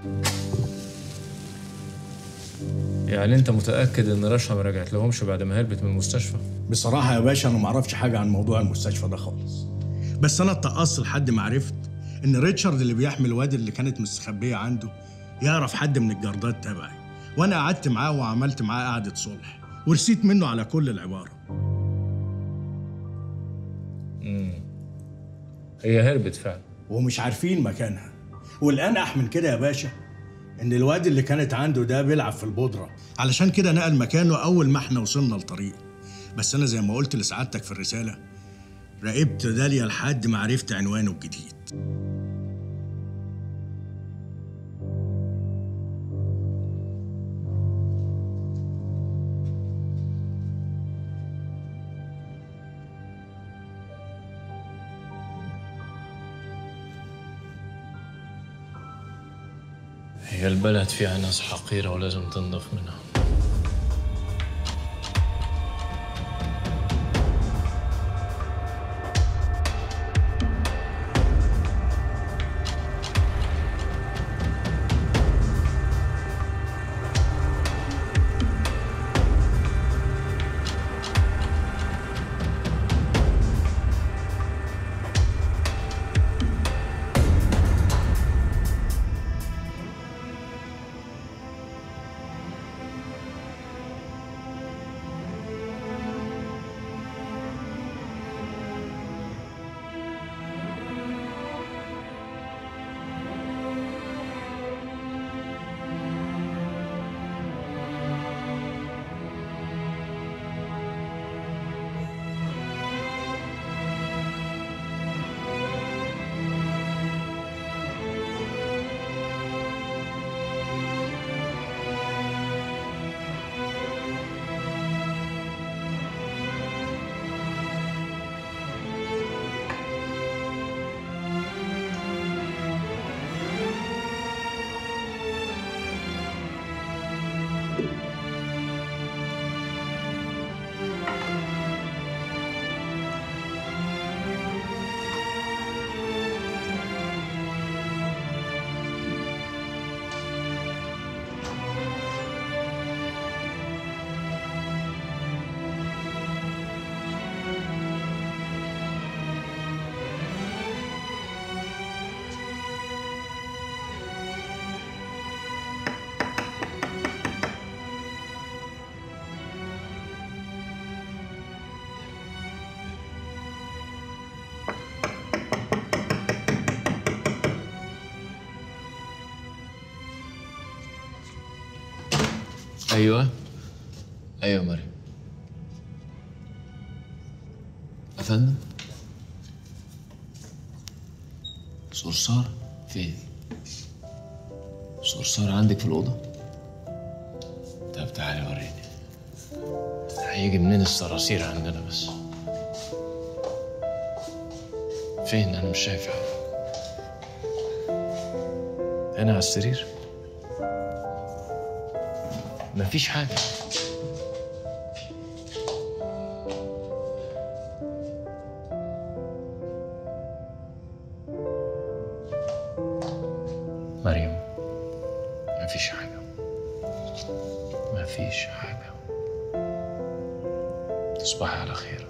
يعني انت متأكد ان رشا ما رجعت لهمش بعد ما هربت من المستشفى؟ بصراحة يا باشا أنا معرفش حاجة عن موضوع المستشفى ده خالص، بس أنا اتقصت لحد ما عرفت إن ريتشارد اللي بيحمل الواد اللي كانت مستخبية عنده يعرف حد من الجردات تبعي، وأنا قعدت معاه وعملت معاه قعدة صلح ورسيت منه على كل العبارة. هي هربت فعلا ومش عارفين مكانها، والأنقح من كده يا باشا إن الواد اللي كانت عنده ده بيلعب في البودرة، علشان كده نقل مكانه أول ما إحنا وصلنا للطريق. بس أنا زي ما قلت لسعادتك في الرسالة، راقبت داليا لحد ما عرفت عنوانه الجديد. هي البلد فيها ناس حقيرة ولازم تنضف منها. ايوه مريم. افندم، صرصار فين؟ صرصار عندك في الأوضة؟ طب تعالي وريني. هيجي منين الصراصير عندنا بس؟ فين؟ أنا مش شايف حاجة. هنا على السرير؟ مفيش حاجة. مريم، مفيش حاجة. مفيش حاجة. تصبحي على خير.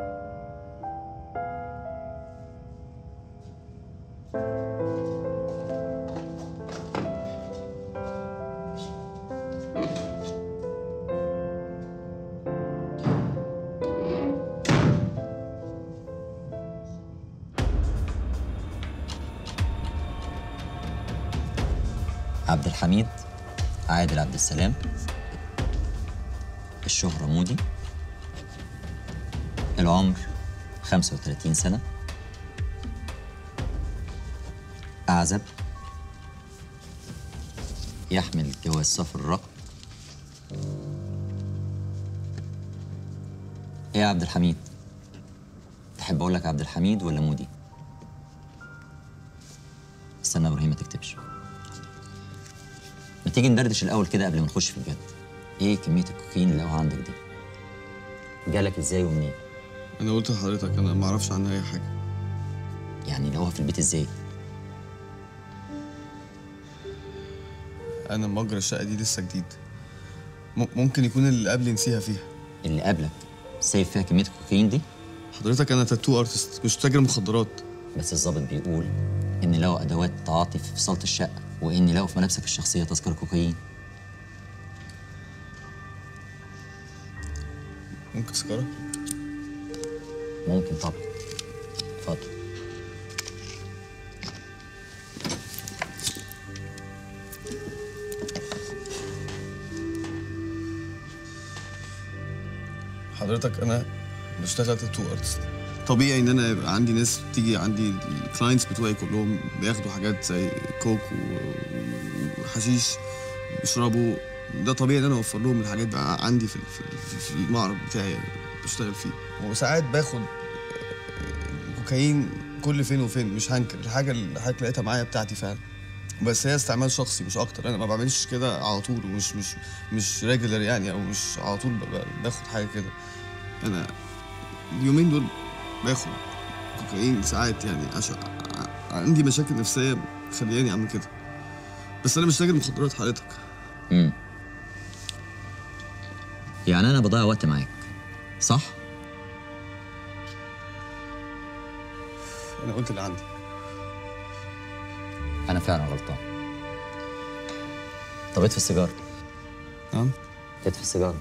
عبد الحميد عادل عبد السلام، الشهرة مودي، العمر 35 سنة، أعزب، يحمل جواز سفر الرقم. إيه يا عبد الحميد؟ تحب أقول لك عبد الحميد ولا مودي؟ استنى يا إبراهيم ما تكتبش. ما تيجي ندردش الأول كده قبل ما نخش في الجد. إيه كمية الكوكايين اللي هو عندك دي؟ جالك إزاي ومنين؟ أنا قلت لحضرتك أنا ما أعرفش عنها أي حاجة. يعني لقوها في البيت إزاي؟ انا مأجر الشقه دي لسه جديد. ممكن يكون اللي قبلي نسيها فيها. اللي قبلك سايب فيها كميه الكوكايين دي؟ حضرتك انا تاتو ارتست مش تاجر مخدرات. بس الضابط بيقول ان لقوا ادوات تعاطي في صاله الشقه، وان لقوا في ملابسك الشخصيه تذكره كوكايين. ممكن سيجاره؟ ممكن طبعا. اتفضل. حضرتك انا بشتغل تاتو ارتست. طبيعي ان انا يبقى عندي ناس بتيجي عندي، الكلاينتس بتوعي كلهم بياخدوا حاجات زي كوك وحشيش بيشربوا. ده طبيعي ان انا اوفر لهم الحاجات بقى عندي في المعرض بتاعي بشتغل فيه. وساعات باخد كوكايين كل فين وفين، مش هنكر. الحاجه اللي حضرتك لقيتها معايا بتاعتي فعلا، بس هي استعمال شخصي مش اكتر. انا ما بعملش كده على طول، ومش مش ريجولر يعني، او مش على طول باخد حاجه كده. انا اليومين دول باخد كوكايين ساعات يعني، عشان عندي مشاكل نفسيه خلياني اعمل كده. بس انا مش تاجر مخدرات حضرتك. يعني انا بضيع وقت معاك صح؟ انا قلت اللي عندي. انا فعلا غلطان. طب اطفي السيجاره. نعم؟ اطفي السيجاره.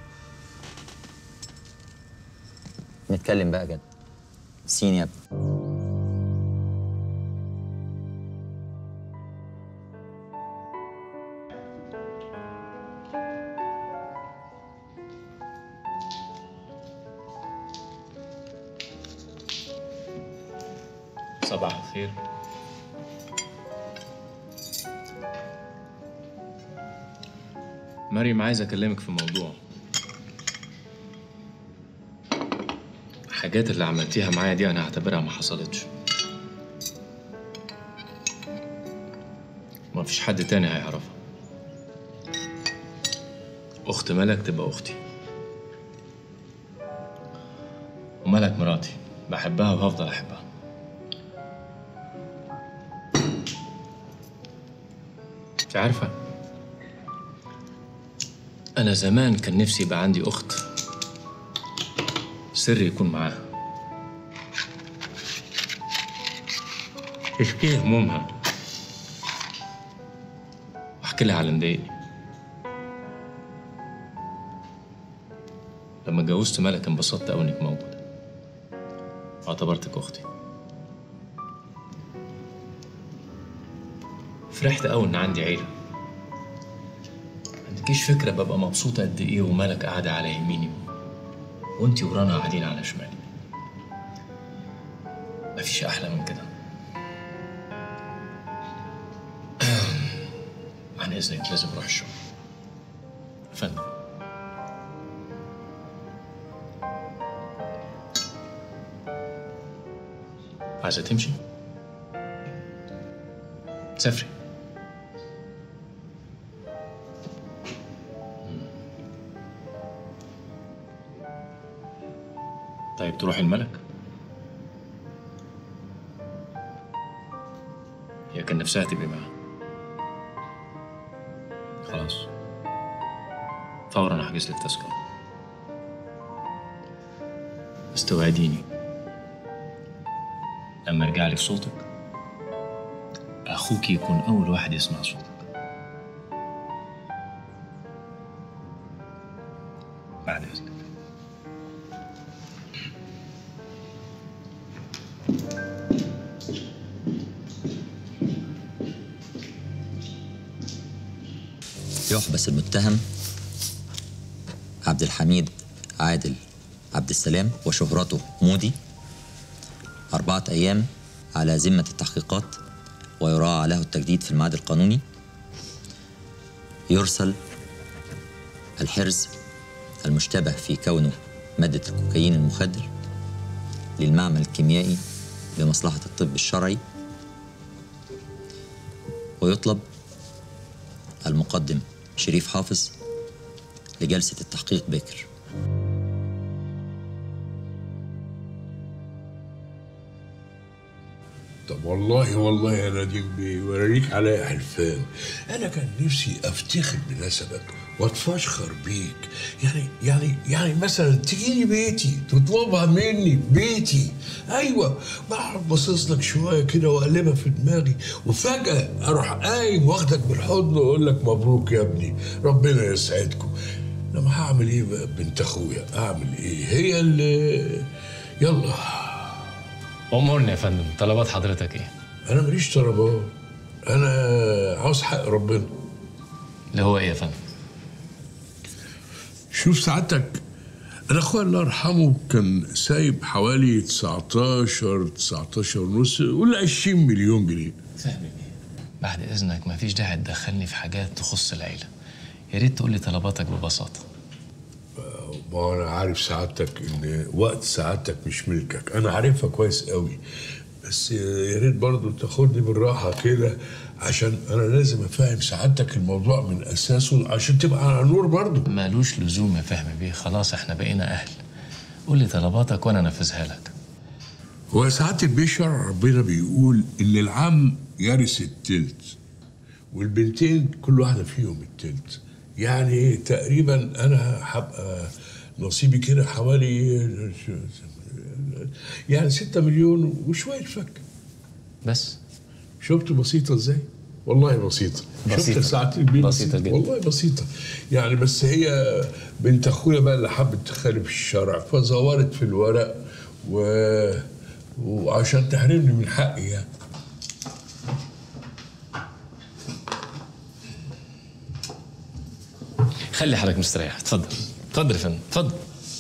نتكلم بقى جد. سين يا ابني. صباح الخير. مريم، عايز اكلمك في موضوع. الحاجات اللي عملتيها معايا دي انا هعتبرها ما حصلتش. ما فيش حد تاني هيعرفها. اخت ملك تبقى اختي، وملك مراتي، بحبها وهفضل احبها. انت عارفه، انا زمان كان نفسي يبقى عندي اخت سري يكون معاها، تشكي همومها واحكي لها على اللي مضايقني. لما اتجوزت ملك انبسطت قوي انك موجوده، واعتبرتك اختي. فرحت قوي ان عندي عيله. ما عندكيش فكره ببقى مبسوطه قد ايه وملك قاعده على يميني وانتي ورانا قاعدين على شمالي. مفيش احلى من كده. عن اذنك لازم اروح الشغل. فندم. عايزه تمشي؟ سافري. طيب تروحي الملك؟ هي كان نفسها تبقي معاها. خلاص، فورا هحجز لك تذكرة. بس توعديني لما ارجع لك صوتك اخوك يكون اول واحد يسمع صوتك. بعد اذنك. يحبس المتهم عبد الحميد عادل عبد السلام وشهرته مودي 4 أيام على ذمة التحقيقات، ويراعى له التجديد في الميعاد القانوني. يرسل الحرز المشتبه في كونه مادة الكوكايين المخدر للمعمل الكيميائي لمصلحة الطب الشرعي، ويطلب المقدم شريف حافظ لجلسة التحقيق بكر. طب والله يا نديم بيه وريك عليا حلفان. انا كان نفسي افتخر بنسبك واتفشخر بيك. يعني مثلا تجيني بيتي تطلبها مني بيتي. ايوه، بقعد باصص لك شويه كده واقلبها في دماغي، وفجاه اروح قايم واخدك بالحضن واقول لك مبروك يا ابني، ربنا يسعدكم. لما هعمل ايه بقى بنت اخويا؟ اعمل ايه؟ هي اللي يلا. امورني يا فندم، طلبات حضرتك ايه؟ انا ماليش طلبات، انا عاوز حق ربنا. اللي هو ايه يا فندم؟ شوف سعادتك، انا اخويا الله يرحمه كان سايب حوالي 19 ونص ولا 20 مليون جنيه. فهمي بيه، بعد اذنك مفيش داعي تدخلني في حاجات تخص العيله. يا ريت تقول لي طلباتك ببساطه. ما انا عارف سعادتك ان وقت سعادتك مش ملكك، انا عارفها كويس قوي، بس يا ريت برضه تاخدني بالراحه كده، عشان انا لازم افهم سعادتك الموضوع من اساسه عشان تبقى على نور برضه. مالوش لزوم يا فهمي بيه، خلاص احنا بقينا اهل. قول لي طلباتك وانا انفذها لك. هو ساعات البشر ربنا بيقول ان العم يرث التلت والبنتين كل واحده فيهم التلت، يعني تقريبا انا هبقى نصيبي كده حوالي يعني 6 مليون وشويه فك. بس شفت بسيطه ازاي؟ والله بسيطه. شفت ساعات البيت بسيطه جدا والله بسيطه يعني. بس هي بنت اخويا بقى اللي حبت تخالف الشرع فزورت في الورق وعشان تحرمني من حقي يعني. خلي حالك مستريح. اتفضل اتفضل يا فندم، اتفضل.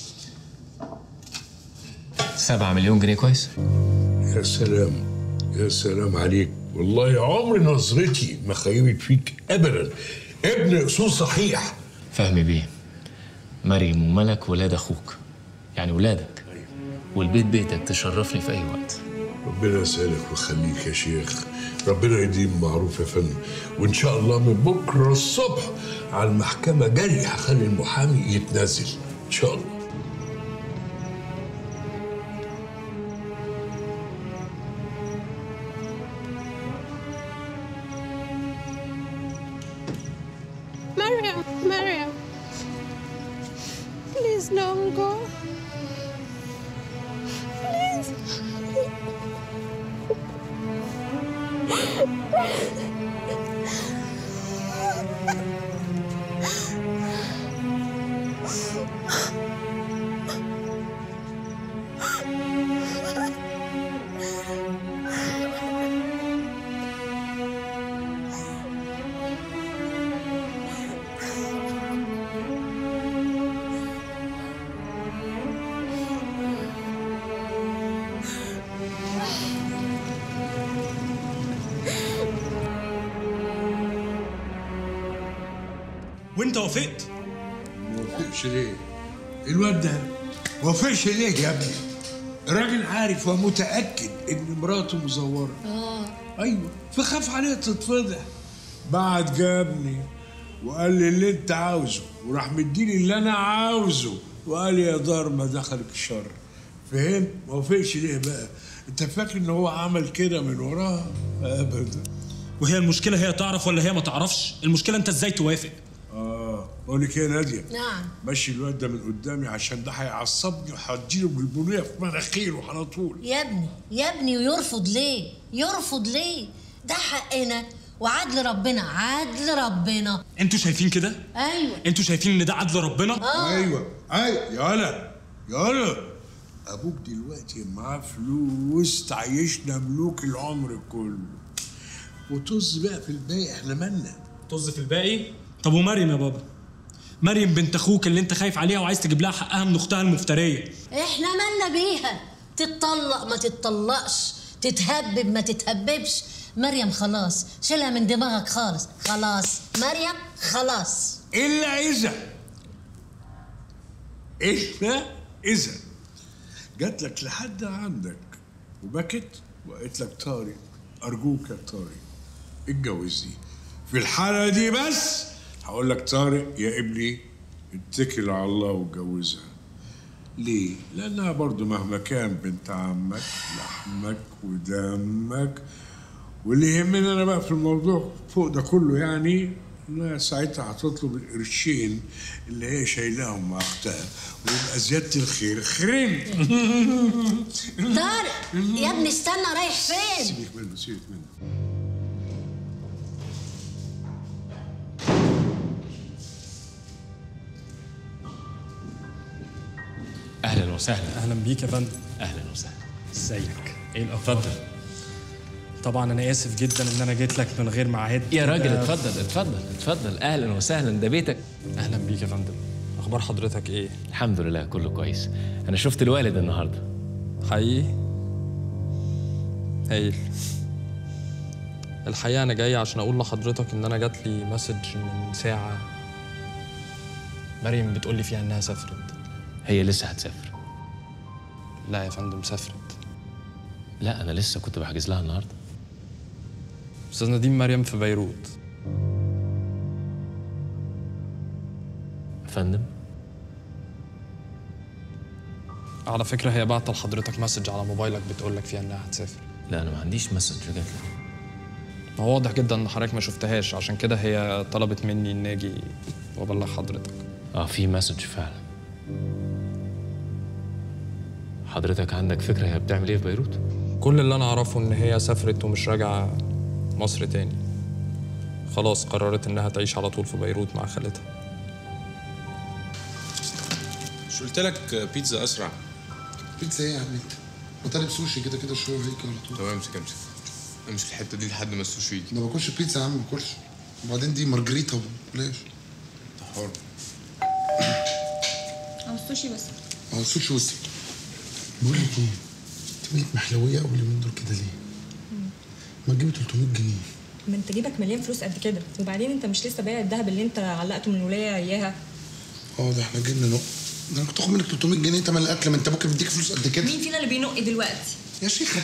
7 مليون جنيه كويس؟ يا سلام يا سلام عليك، والله عمري نظرتي ما خيبت فيك ابدا. ابن اصول صحيح. فهمي بيه، مريم وملك ولاد اخوك، يعني ولادك، والبيت بيتك، تشرفني في اي وقت. ربنا يسعدك ويخليك يا شيخ، ربنا يديم معروف يا فندم. وان شاء الله من بكره الصبح على المحكمه جري هخلي المحامي يتنازل ان شاء الله. مريم please don't go please. وانت وافقت؟ ما وافقش ليه؟ الواد ده ما وافقش ليه يا ابني؟ الراجل عارف ومتاكد ان مراته مزوره. ايوه، فخاف عليها تتفضح. بعد جابني وقال لي اللي انت عاوزه، وراح مديني اللي انا عاوزه، وقال لي يا دار ما دخلك الشر. فهمت؟ ما وافقش ليه بقى؟ انت فاكر ان هو عمل كده من وراها؟ ابدا. وهي المشكله هي تعرف ولا هي ما تعرفش؟ المشكله انت ازاي توافق؟ بقول لك ايه يا ناديه؟ نعم. مشي الواد ده من قدامي عشان ده هيعصبني وهديله بالبنيه في مناخيره على طول. يا ابني ويرفض ليه؟ يرفض ليه؟ ده حقنا وعدل ربنا، عدل ربنا. انتوا شايفين كده؟ ايوه. انتوا شايفين ان ده عدل ربنا؟ ايوه يالا ابوك دلوقتي معاه فلوس تعيشنا ملوك العمر كله، وطز بقى في الباقي، احنا مالنا. طز في الباقي؟ طب ومريم يا بابا؟ مريم بنت اخوك اللي انت خايف عليها وعايز تجيب لها حقها من اختها المفتريه، احنا مالنا بيها؟ تتطلق ما تتطلقش، تتهبب ما تتهببش، مريم خلاص شيلها من دماغك خالص. خلاص مريم خلاص. الا اذا جات لك لحد عندك وبكت وقالت لك طارق ارجوك يا طارق اتجوزني، في الحاله دي بس هقول لك طارق يا ابني اتكل على الله واتجوزها. ليه؟ لأنها برضو مهما كان بنت عمك لحمك ودمك، واللي يهمني أنا بقى في الموضوع فوق ده كله يعني إنها ساعتها هتطلب القرشين اللي هي شايلاهم مع أختها، ويبقى زيادة الخير خيرين. طارق يا ابني استنى، رايح فين؟ سيبك منه سيبك منه. اهلا وسهلا. اهلا بيك يا فندم. اهلا وسهلا. ازيك؟ ايه الاخبار؟ طبعا انا اسف جدا ان انا جيت لك من غير ميعاد. يا راجل اتفضل اتفضل اتفضل، اهلا وسهلا، ده بيتك. اهلا بيك يا فندم. اخبار حضرتك ايه؟ الحمد لله كله كويس. انا شفت الوالد النهارده. حقيقي؟ هايل. الحقيقه انا جاي عشان اقول لحضرتك ان انا جات لي مسج من ساعه، مريم بتقول لي فيها انها سافرت. هي لسه هتسافر؟ لا يا فندم سافرت. لا انا لسه كنت بحجز لها النهارده. استاذ نديم، مريم في بيروت. يا فندم على فكره هي بعت لحضرتك مسج على موبايلك بتقول لك فيها انها هتسافر. لا انا ما عنديش مسج جات لي. هو واضح جدا ان حضرتك ما شفتهاش، عشان كده هي طلبت مني ان اجي وابلغ حضرتك. في مسج فعلا. حضرتك عندك فكره هي بتعمل ايه في بيروت؟ كل اللي انا اعرفه ان هي سافرت ومش راجعه مصر تاني. خلاص قررت انها تعيش على طول في بيروت مع خالتها. مش قلت لك بيتزا اسرع؟ بيتزا ايه يا عم انت؟ ما طالب سوشي كده كده شويه هيك على طول. طب امسك امسك الحته دي لحد ما السوشي يجي. انا ما باكلش بيتزا يا عم، ما باكلش. وبعدين دي مارجريتا بلاش. انت حر. او السوشي بس. السوشي بس. بقول لك ايه؟ انت بقيت محلويه قوي اليومين دول كده ليه؟ ما تجيبي 300 جنيه. ما انت جيبك مليان فلوس قد كده، وبعدين انت مش لسه بايع الذهب اللي انت علقته من الولايه اياها؟ ده احنا جبنا نق. ده انا كنت اخد منك 300 جنيه تمن الاكل، ما انت ممكن بديك فلوس قد كده. مين فينا اللي بينق دلوقتي؟ يا شيخه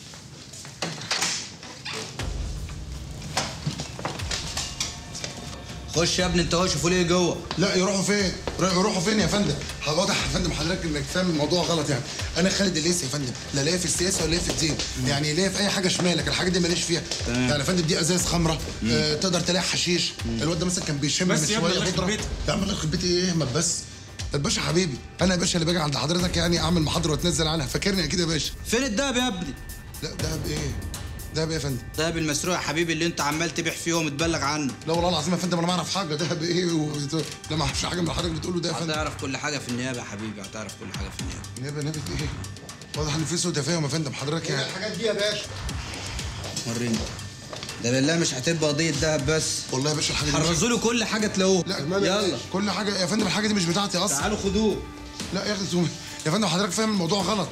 خش يا ابني انت هو، شوفوا ليه جوه. لا يروحوا فين؟ يروحوا فين يا فندم؟ واضح يا فندم حضرتك انك فاهم الموضوع غلط يعني. انا خالد الليثي يا فندم، لا ليا في السياسه ولا ليا في الدين، يعني ليا في اي حاجه شمالك، الحاجه دي ماليش فيها. يعني يا فندم دي ازاز خمره، تقدر تلاقي حشيش. الواد ده مثلا كان بيشم من شويه بودره. يا عم الله يخرب بيتي ايه يهمك بس؟ الباشا حبيبي، انا يا باشا اللي باجي عند حضرتك يعني اعمل محاضره واتنزل عنها، فاكرني اكيد يا باشا. فين الدهب يا ابني؟ لا دهب ايه؟ دهب ايه يا فندم؟ دهب المسروق يا حبيبي اللي انت عمال تبيع فيه ومتبلغ عنه. لا والله العظيم يا فندم انا ما اعرف حاجه. دهب ايه لا ما اعرفش حاجه من اللي حضرتك بتقوله ده يا فندم. هتعرف كل حاجه في النيابه يا حبيبي، هتعرف كل حاجه في النيابه. نيابه ايه؟ واضح ان في سوء تفاهم يا فندم حضرتك يعني. الحاجات دي يا باشا وريني. ده بالله مش هتبقى قضيه دهب بس. والله يا باشا الحاجه دي حرزوا له كل حاجه تلاقوها. لا يلا كل حاجه يا فندم، الحاجه دي مش بتاعتي اصلا. تعالوا خدوه. لا يا اخي يا فندم حضرتك فاهم الموضوع غلط.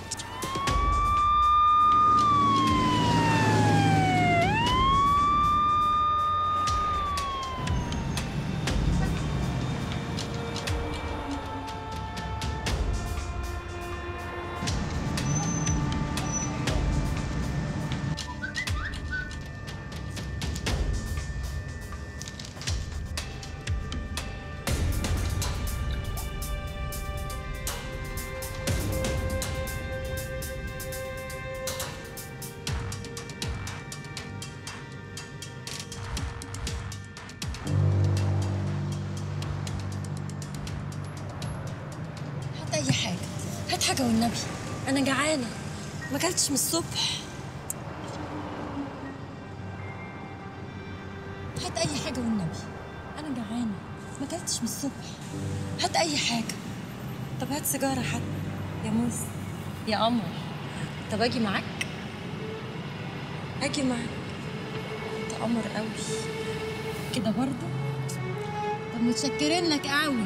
أي حاجة، هات حاجة والنبي، أنا جعانة، ما أكلتش من الصبح. هات أي حاجة والنبي، أنا جعانة، ما أكلتش من الصبح. هات أي حاجة. طب هات سيجارة حتى يا موز يا قمر. طب أجي معاك؟ أجي معاك. أنت قمر قوي كده برضه. طب متشكرين لك قوي.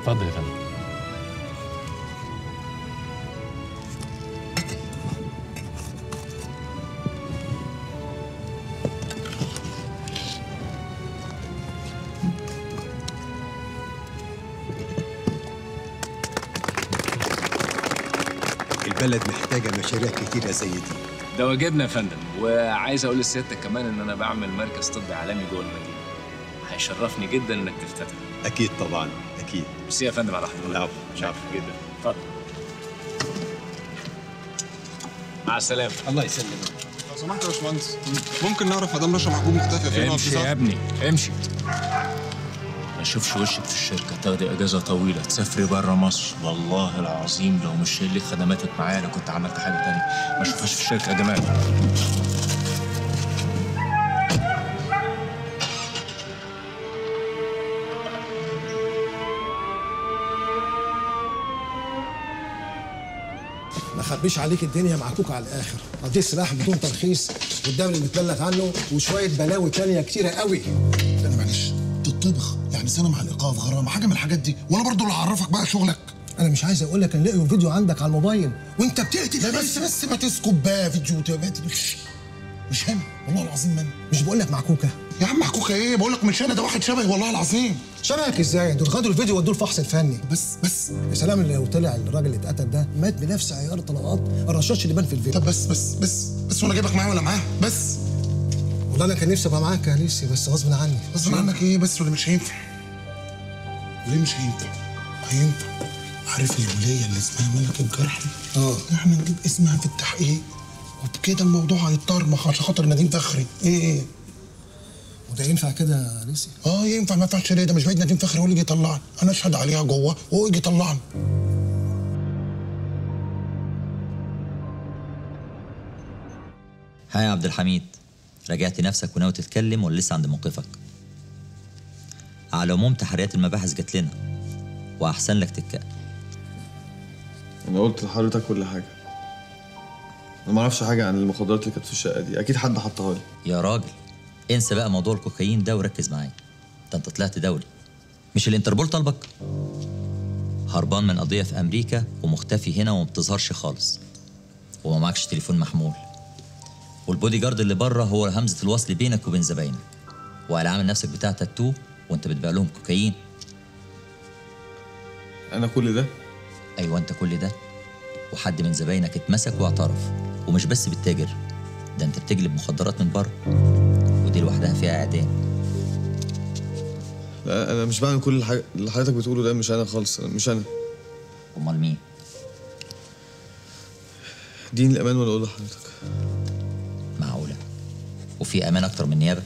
اتفضل يا فندم. البلد محتاجة مشاريع كتيرة زي دي. ده واجبنا يا فندم، وعايز اقول لسيادتك كمان ان انا بعمل مركز طبي عالمي جوه المدينه. هيشرفني جدا انك تفتتح. أكيد طبعا، أكيد. ميرسي يا فندم على حضرتك. العفو، شرف جدا. اتفضل. مع السلامه. الله يسلمك. لو سمحت يا باشمهندس، ممكن نعرف مدام رشا محبوب مختفيه فين؟ امشي يا ابني، امشي. ما اشوفش وشك في الشركه، تاخدي اجازه طويله، تسافري بره مصر. والله العظيم لو مش شايل لك خدماتك معايا انا كنت عملت حاجه تانية. ما اشوفهاش في الشركه يا جمال. ما خبيش عليك، الدنيا معكوكه على الاخر. قضيت سلاح بدون ترخيص والدم اللي بتبلغ عنه وشويه بلاوي تانية كتيره قوي. لا معلش، تطبخ يعني سنه مع الايقاف، غرامه، حاجه من الحاجات دي، وانا برضو اللي هعرفك بقى شغلك. انا مش عايز اقول لك ان لقيوا فيديو عندك على الموبايل وانت بتقتل. لا بس ما تسكب بقى فيديو مش انا، والله العظيم ما انا. مش بقول لك معكوكه يا عم معكوكه ايه؟ بقول لك مش انا، ده واحد شبهي والله العظيم. شبهك ازاي؟ دول خدوا الفيديو ودوه الفحص الفني. بس يا سلام، لو طلع الراجل اللي اتقتل ده مات بنفس عيار طلقات الرشاش اللي بان في الفيديو. طب بس وانا جايبك معايا ولا معاه؟ بس والله انا كان نفسي ابقى معاك يا ليسي، بس غصب عني. غصب عنك ايه بس؟ ولا مش هينفع؟ ليه مش هينفع؟ هينفع. عارف الولية اللي اسمها ملك الجرح؟ احنا نجيب اسمها في التحقيق وبكده الموضوع هيتطرمخ عشان خاطر نديم فخري. ايه وده ينفع كده يا ليسي؟ ينفع. ما ينفعش ليه؟ ده مش بعيد نديم فخري هو اللي يجي يطلعني، انا اشهد عليها جوه وهو يجي يطلعني. ها يا عبد الحميد، راجعت نفسك وناوي تتكلم ولا لسه عند موقفك؟ على العموم تحريات المباحث جات لنا واحسن لك تتكلم. انا قلت لحضرتك كل حاجه. انا ما اعرفش حاجه عن المخدرات اللي كانت في الشقه دي، اكيد حد حطها لي. يا راجل انسى بقى موضوع الكوكايين ده وركز معايا. ده انت طلعت دولي، مش الانتربول طالبك؟ هربان من قضيه في امريكا ومختفي هنا وما بتظهرش خالص، وما معكش تليفون محمول، والبودي جارد اللي بره هو همزه الوصل بينك وبين زباينك، وعلى عامل نفسك بتاع تاتو وانت بتبيع لهم كوكايين. انا كل ده؟ ايوه انت كل ده، وحد من زباينك اتمسك واعترف، ومش بس بالتاجر، ده انت بتجلب مخدرات من بره، ودي لوحدها فيها اعدام. لا انا مش بعمل كل الحاجة اللي حضرتك بتقوله ده، مش انا خالص، مش انا. امال مين؟ دين الامان ولا اقول لحضرتك؟ معقوله؟ وفي امان اكتر من النيابه؟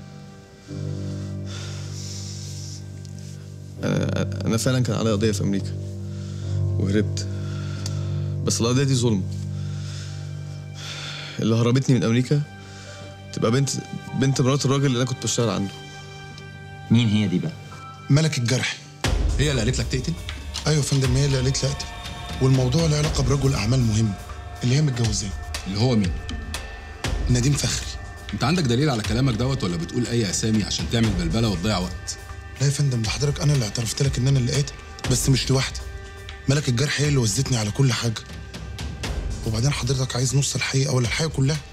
انا فعلا كان عليا قضيه في امريكا وهربت، بس القضيه دي ظلم. اللي هربتني من امريكا تبقى بنت مرات الراجل اللي انا كنت بشتغل عنده. مين هي دي بقى؟ ملك الجرح. هي اللي قالت لك تقتل؟ ايوه يا فندم، هي اللي قالت لي اقتل، والموضوع له علاقه برجل اعمال مهم اللي هي متجوزاه. اللي هو مين؟ نديم فخري. انت عندك دليل على كلامك دوت ولا بتقول اي اسامي عشان تعمل بلبله وتضيع وقت؟ لا يا فندم، ده حضرتك انا اللي اعترفت لك ان انا اللي قاتل، بس مش لوحدي. ملك الجرح هي اللي وزتني على كل حاجه. وبعدين حضرتك عايز نص الحقيقه ولا الحقيقه كلها؟